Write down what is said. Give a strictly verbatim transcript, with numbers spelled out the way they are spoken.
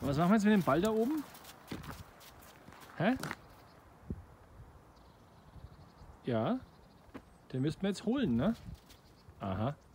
Was machen wir jetzt mit dem Ball da oben? Hä? Ja. Den müssten wir jetzt holen, ne? Aha.